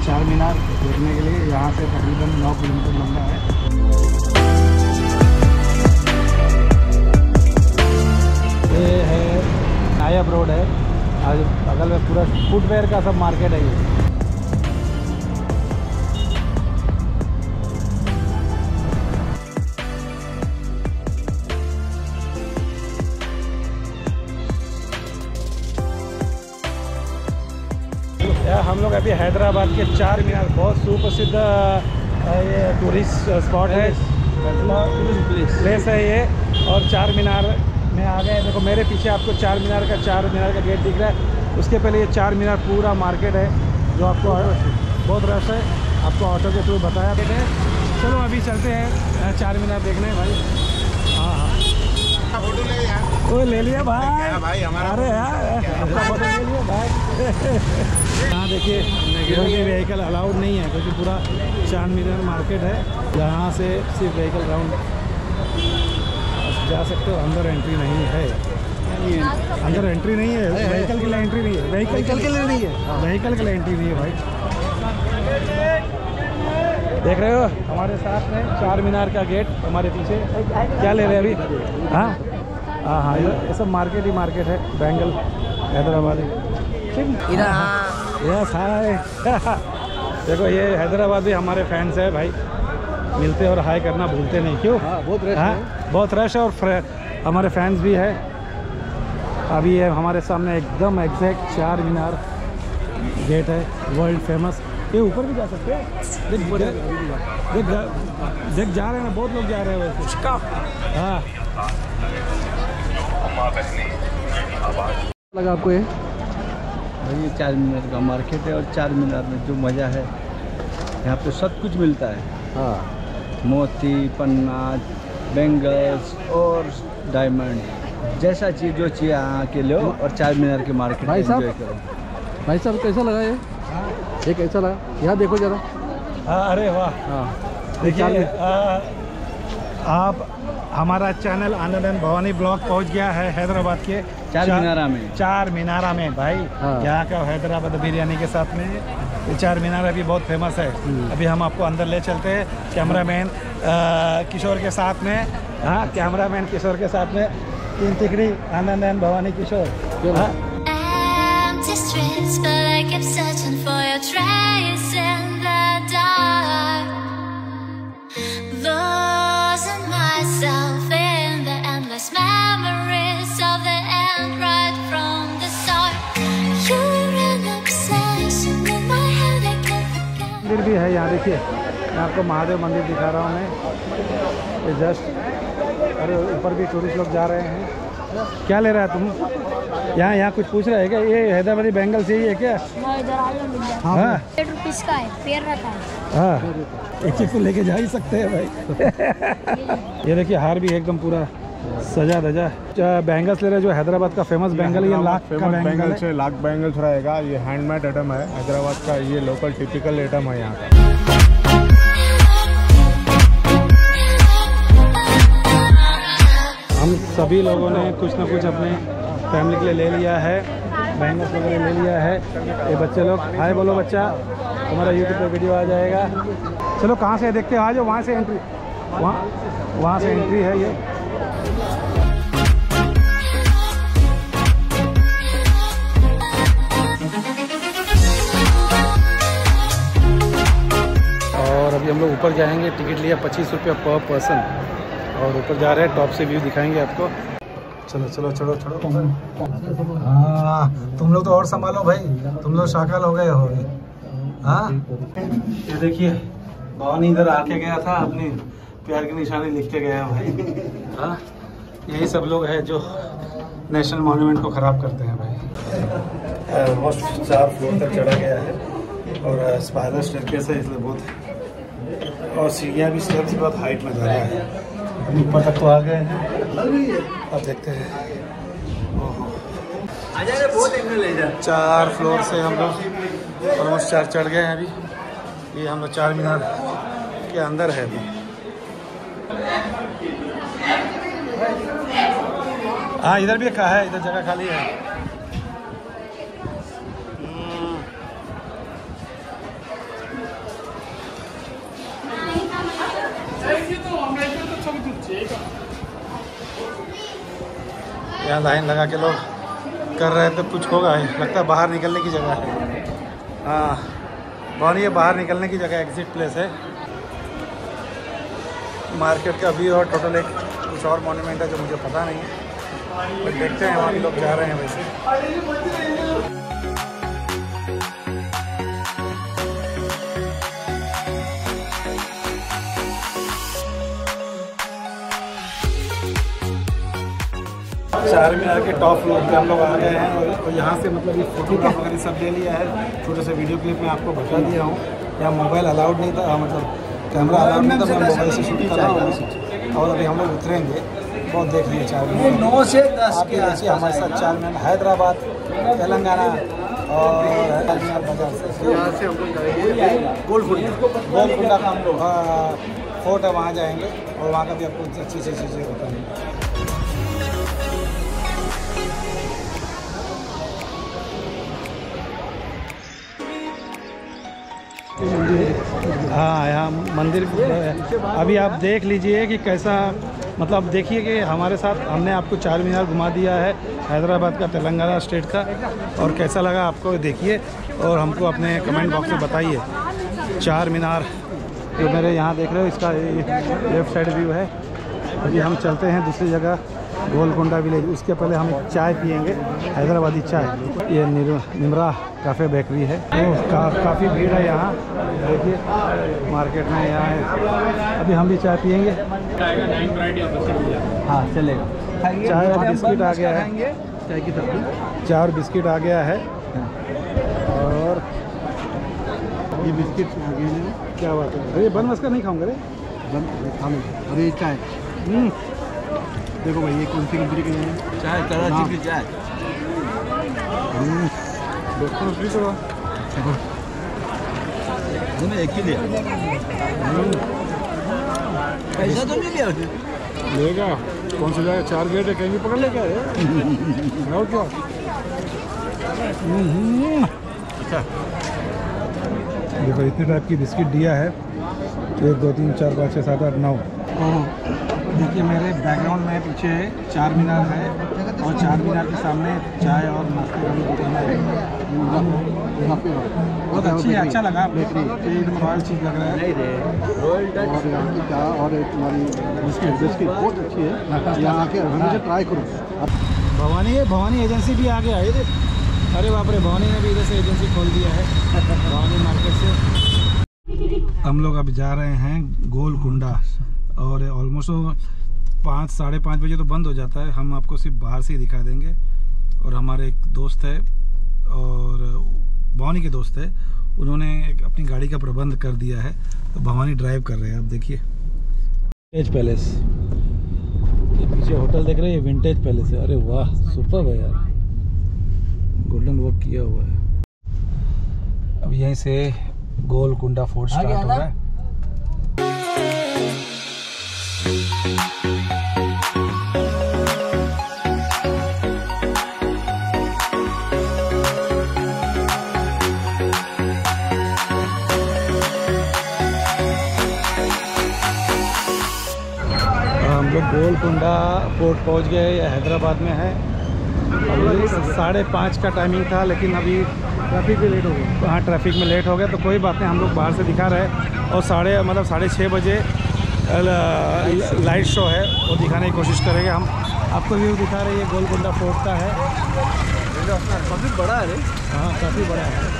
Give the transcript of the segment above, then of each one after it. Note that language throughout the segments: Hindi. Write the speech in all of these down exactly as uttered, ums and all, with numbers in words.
चार मीनार देखने के लिए। यहाँ से तकरीबन नौ किलोमीटर लंबा है। ये है नायब रोड है, आज बगल में पूरा फुटवेयर का सब मार्केट है ये। हम लोग अभी हैदराबाद के चार मीनार, बहुत सुप्रसिद्ध ये टूरिस्ट स्पॉट है, प्लेस है ये, और चार मीनार में आ गए। देखो मेरे पीछे आपको चार मीनार का चार मीनार का गेट दिख रहा है। उसके पहले ये चार मीनार पूरा मार्केट है जो आपको बहुत रश है, आपको ऑटो के थ्रू बताया गया है। चलो अभी चलते हैं चार मीनार देखने भाई। हाँ हाँ फोटो ले यार, वो ले लिया भाई, भाई हमारा। अरे यार फोटो ले लिया भाई। यहाँ देखिए क्योंकि व्हीकल अलाउड नहीं है, क्योंकि पूरा चार मीनार मार्केट है। यहाँ से सिर्फ व्हीकल राउंड जा सकते हो, अंदर एंट्री नहीं है। अंदर एंट्री नहीं है, व्हीकल के लिए एंट्री नहीं है, व्हीकल के लिए नहीं है, व्हीकल के लिए एंट्री नहीं है भाई। देख रहे हो हमारे साथ में चार मीनार का गेट, हमारे पीछे क्या ले रहे हैं अभी। हाँ हाँ हाँ ये सब मार्केट ही मार्केट है, बैंगल हैदराबाद इधर। Yes hi. देखो ये हैदराबाद भी हमारे फैंस है भाई, मिलते और हाई करना भूलते नहीं। क्यों? हाँ, बहुत रश हाँ, है बहुत रश है, और हमारे फैंस भी है। अभी ये हमारे सामने एकदम एग्जैक्ट चार मीनार गेट है, वर्ल्ड फेमस। ये ऊपर भी जा सकते हैं, देख देख देख जा रहे हैं, बहुत लोग जा रहे हैं वैसे। हाँ लगा आपको ये भाई, ये चार मीनार का मार्केट है, और चार मीनार में जो मज़ा है यहाँ पे सब कुछ मिलता है। हाँ मोती, पन्ना, बैंगल्स और डायमंड, जैसा चीज़ जो चाहिए यहाँ के लो, और चार मीनार के मार्केट भाई साहब, एंजॉय करो। भाई साहब कैसा लगा ये? ये कैसा लगा? यहाँ देखो जरा। हाँ अरे वाह। हाँ देखिए आप, हमारा channel Anand and Bhavani vlog पहुंच गया है हैदराबाद के चार मीनारा में। चार मीनारा में भाई। हाँ। यहाँ का हैदराबाद बिरयानी के साथ में ये चार मीनारा भी बहुत फेमस है। अभी हम आपको अंदर ले चलते हैं कैमरामैन किशोर के साथ में। हाँ कैमरामैन किशोर के साथ में, तीन तिकड़ी आनंद एंड भवानी किशोर। हाँ मंदिर भी है यहाँ, देखिए मैं आपको महादेव मंदिर दिखा रहा हूँ मैं। ये जस्ट, अरे ऊपर भी टूरिस्ट लोग जा रहे हैं। क्या ले रहा है तुम? यहाँ यहाँ कुछ पूछ रहा है क्या? ये हैदराबादी बैंगल से ही है क्या? हाँ रुपीस का है, पेड़ रखा है। हाँ एक एक तो लेके जा ही सकते हैं भाई। ये देखिए हार भी एकदम पूरा सजा धजा। बैंगल्स ले रहे जो हैदराबाद का फेमस बैंगल, ये लाख का बैंगल है। लाख बैंगल्स रहेगा, ये हैंडमेड आइटम है हैदराबाद का, ये लोकल टिपिकल आइटम है यहाँ का। हम सभी लोगों ने कुछ ना कुछ अपने फैमिली के लिए ले लिया है, बैंगल्स वगैरह ले लिया है। ये बच्चे लोग, हाय बोलो बच्चा, तुम्हारा यूट्यूब पे वीडियो आ जाएगा। चलो कहाँ से देखते हो, आ जाओ, वहाँ से एंट्री, वहाँ वहाँ से एंट्री है ये। और अभी हम लोग ऊपर जाएंगे, टिकट लिया पच्चीस रुपये पर पर्सन, और ऊपर जा रहे हैं, टॉप से व्यू दिखाएंगे आपको। चलो चलो चलो चलो। हाँ तुम लोग तो और संभालो भाई, तुम लोग शाकल हो गए हो। हाँ ये देखिए भवानी इधर आके गया था, अपनी प्यार की निशानी लिख के गया भाई। हाँ यही सब लोग हैं जो नेशनल मॉन्यूमेंट को ख़राब करते हैं भाई। ऑलमोस्ट चार फ्लोर तक चढ़ा गया है, और स्पाइरल स्टेयरकेस है इसलिए बहुत, और सीढ़ियाँ भी स्टेप्स बहुत हाइट में जा रहा है। ऊपर तक तो आ गए हैं, अब देखते हैं। चार फ्लोर से हम लोग ऑलमोस्ट चार चढ़ गए हैं अभी। ये हम लोग चार मीनार के अंदर है अभी। हाँ इधर भी कहा है, इधर जगह खाली है। यहाँ लाइन लगा के लोग कर रहे थे, कुछ होगा, लगता है बाहर निकलने की जगह है। हाँ भवानी ये बाहर निकलने की जगह एग्जिट प्लेस है मार्केट का व्यू। और टोटल एक कुछ और मॉन्यूमेंट है जो मुझे पता नहीं है, बट देखते हैं वहाँ भी लोग जा रहे हैं वैसे। चार मीनार के टॉप फ्लोर पे हम लोग आ गए हैं और यहाँ से मतलब ये फोटोग्राफ वगैरह सब ले लिया है। छोटे से वीडियो क्लिप में आपको बता दिया हूँ। यहाँ मोबाइल अलाउड नहीं था, मतलब कैमरा अलाउड नहीं था, मैं मोबाइल से शूट कर रहा हूँ। और अभी हम लोग उतरेंगे, बहुत देख लिए चार मीनार नौ से दस के आसपास हमारे साथ। चार मीनार हैदराबाद तेलंगाना और मीनार बाजार से यहाँ से हम लोग गोलकुंडा गोलकुंडा का हम लोग फोर्ट है, वहाँ जाएंगे और वहाँ का भी आपको अच्छी अच्छी चीज़ें बताएंगे। हाँ यहाँ मंदिर अभी आप देख लीजिए कि कैसा, मतलब देखिए कि हमारे साथ हमने आपको चार मीनार घुमा दिया है हैदराबाद का, तेलंगाना स्टेट का, और कैसा लगा आपको देखिए और हमको अपने कमेंट बॉक्स में बताइए। चार मीनार जो मेरे यहाँ देख रहे हो, इसका लेफ़्ट साइड व्यू है। अभी हम चलते हैं दूसरी जगह गोलकुंडा विलेज, उसके पहले हम चाय पियेंगे, हैदराबादी चाय। ये निमरा काफ़े बेकरी है। तो का, काफ़ी भीड़ है यहाँ, देखिए मार्केट में यहाँ है। अभी हम भी चाय पियेंगे। हाँ चलेगा। चाय और बिस्किट आ गया है, चाय की तरफ चाय और बिस्किट आ गया है। और ये बिस्किट आ गए हैं। क्या बात है, अरे बन मस्का नहीं खाऊंगा रे, बन खाने। अरे चाय देखो भाई, ये कौन सी कंपनी की है? चाय कराची की चाय। दोस्तों फ्री तो मैंने एक ही लिया। पैसा तो नहीं लिया लेगा, कौन सी जगह चार गेट है, कहीं भी पकड़ ले क्या है। और क्या अच्छा, देखो इतने टाइप की बिस्किट दिया है, एक दो तीन चार पाँच छः सात आठ नौ। देखिए मेरे बैकग्राउंड में पीछे चार मीनार है और चार मीनार के सामने चाय और नाश्ते वाली दुकान है। बहुत अच्छी है, अच्छा लगा, एकदम रॉयल चीज़ लग रहा है। और यहाँ की चाय और हमारी बिस्किट बिस्किट बहुत अच्छी है, यहाँ आके हमेशा ट्राई करो। भवानी है, भवानी एजेंसी भी आ गया है। अरे बाप रे, भवानी ने भी इधर से एजेंसी खोल दिया है, भवानी मार्केट से। हम लोग अब जा रहे हैं गोलकुंडा और ऑलमोस्ट पाँच साढ़े पाँच बजे तो बंद हो जाता है। हम आपको सिर्फ बाहर से ही दिखा देंगे। और हमारे एक दोस्त है और भवानी के दोस्त है, उन्होंने एक अपनी गाड़ी का प्रबंध कर दिया है, तो भवानी ड्राइव कर रहे हैं। आप देखिए विंटेज पैलेस, ये पीछे होटल देख रहे हैं, ये विंटेज पैलेस है। अरे वाह सुपर्ब है यार, गोल्डन वर्क किया हुआ है। अब यहीं से गोलकुंडा फोर्ट स्टार्ट हो रहा है। हम लोग गोलकुंडा फोर्ट पहुंच गए, ये हैदराबाद में है। अभी साढ़े पाँच का टाइमिंग था, लेकिन अभी ट्रैफिक में लेट हो गया। हाँ ट्रैफिक में लेट हो गया, तो कोई बात नहीं, हम लोग बाहर से दिखा रहे हैं। और साढ़े मतलब साढ़े छः बजे लाइट शो है, वो दिखाने की कोशिश करेंगे हम। आपको व्यू दिखा रहे हैं, गोलकुंडा फोर्ट का है। काफ़ी बड़ा है। हाँ काफ़ी बड़ा है।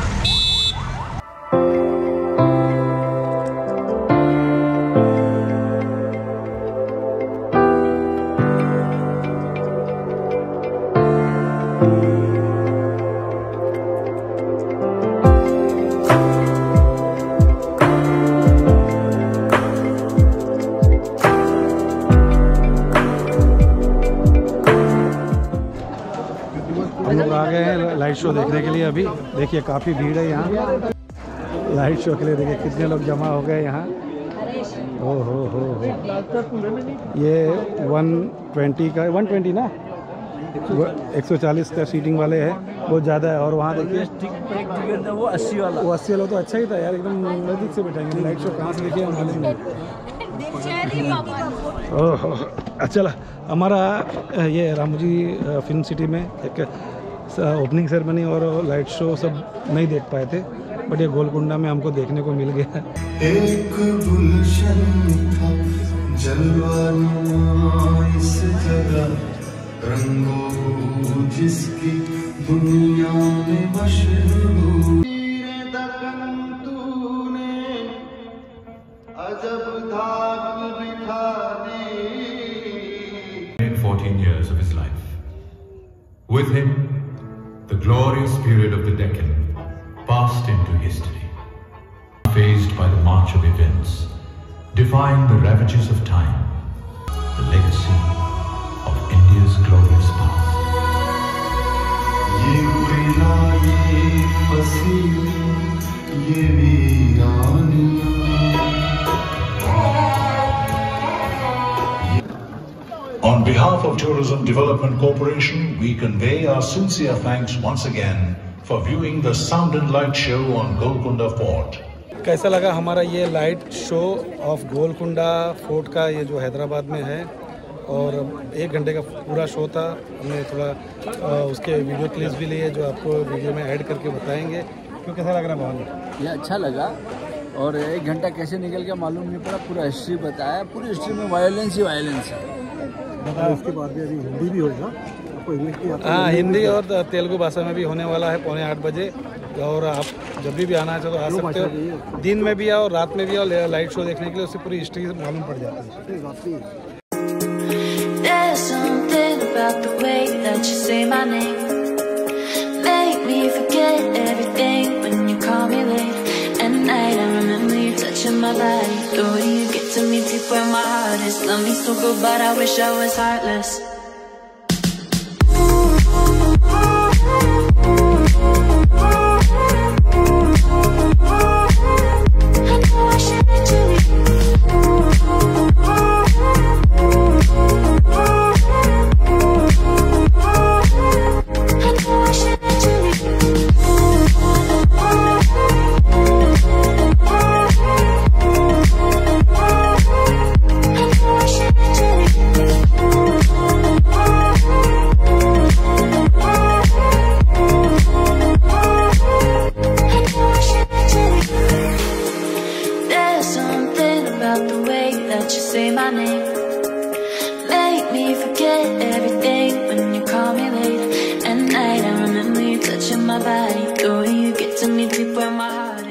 हम लोग आ गए हैं लाइट शो देखने के लिए। अभी देखिए काफ़ी भीड़ है यहाँ लाइट शो के लिए। देखिए कितने लोग जमा हो गए यहाँ। ओ हो हो हो ये वन ट्वेंटी का वन ट्वेंटी ना एक सौ चालीस का सीटिंग वाले है, बहुत ज़्यादा है। और वहाँ देखिए वो अस्सी वाला वो अस्सी वाला तो अच्छा ही था यार, एकदम नज़दीक से बैठेंगे। लाइट शो कहाँ से देखिए हम मालूम नहीं। ओह अच्छा, हमारा ये रामोजी फिल्म सिटी में एक ओपनिंग सेरेमनी और लाइट शो सब नहीं देख पाए थे, बट ये गोलकुंडा में हमको देखने को मिल गया। एक गुलशन था जलवा इस जगह, रंगों जिसकी दुनिया में मशहूर। fourteen years of his life. With him, the glorious period of the Deccan passed into history. Faced by the march of events, defying the ravages of time, the legacy of India's glorious past. ये प्रेरणा, ये फसीली, ये वीरानियां। On behalf of Tourism Development Corporation, we convey our sincere thanks once again for viewing the Sound and Light show on Golconda Fort. कैसा लगा हमारा ये light show of Golconda fort का, ये जो हैदराबाद में है, और एक घंटे का पूरा शो था। हमने थोड़ा आ, उसके वीडियो क्लिप्स भी लिए जो आपको वीडियो में ऐड करके बताएंगे। क्यों कैसा लग रहा है भावना? ये अच्छा लगा, और एक घंटा कैसे निकल गया मालूम नहीं पड़ा। पूरा हिस्ट्री बताया, पूरी हिस्ट्री में वायलेंस ही वायलेंस है। उसके बाद भी अभी हिंदी भी होगा, आपको इंग्लिश भी? हाँ, हिंदी और तेलुगु भाषा में भी होने वाला है पौने आठ बजे, और आप जब भी आना चाहो तो आ सकते हो। दिन में भी आओ, रात में भी आओ, लाइट शो देखने के लिए, उससे पूरी हिस्ट्री मालूम पड़ जाती है। There's something about the way that you say my name, make me forget everything when you call me late. At night I remember you touching my body, the way you get to me deep where my heart is. Love me so good but I wish I was heartless. Say my name, make me forget everything when you call me late. At night I remember you touching my body, the way you get to me deep where my heart